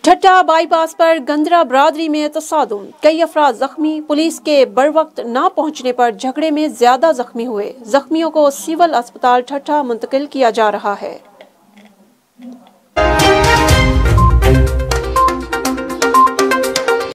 ठट्टा bypass पर गंदरा बरादरी में तसादुम, कई अफराद जख्मी। पुलिस के बरवक्त न पहुंचने पर झगड़े में ज्यादा जख्मी हुए। जख्मियों को सिविल अस्पताल ठट्टा मुंतकिल किया जा रहा है।